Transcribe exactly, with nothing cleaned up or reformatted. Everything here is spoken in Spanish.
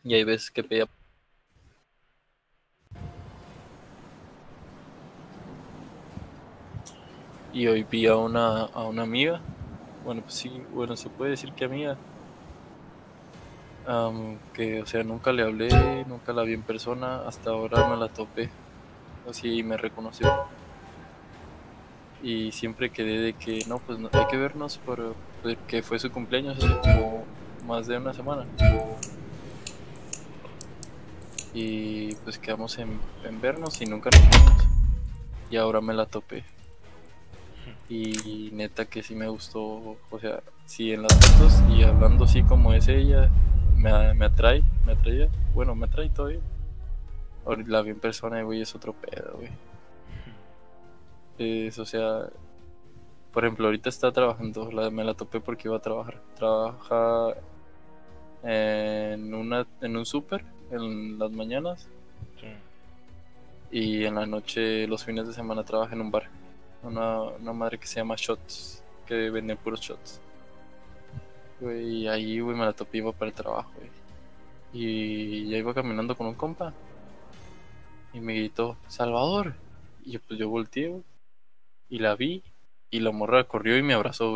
Y hay veces que pedía. Y hoy vi a una, a una amiga. Bueno, pues sí, bueno, se puede decir que amiga. Um, que, o sea, nunca le hablé, nunca la vi en persona. Hasta ahora me la topé. Así me reconoció. Y siempre quedé de que no, pues no, hay que vernos por, porque fue su cumpleaños hace como más de una semana. Y pues quedamos en, en vernos y nunca nos vimos. Y ahora me la topé. Y neta que sí me gustó, o sea, sí en las fotos y hablando así como es ella, me, me atrae, me atraía, bueno, me atrae todavía. Ahorita la vi en persona, güey, es otro pedo, güey. Es, o sea, por ejemplo, ahorita está trabajando, la, me la topé porque iba a trabajar. Trabaja en, una, en un súper en las mañanas Sí. y en la noche, los fines de semana, trabaja en un bar. Una, una madre que se llama Shots, que vende puros shots. Güey, y ahí, güey, me la topé, iba para el trabajo, güey. Y ya iba caminando con un compa y me gritó, Salvador. Y yo, pues yo volteé, güey, y la vi y la morra corrió y me abrazó, güey.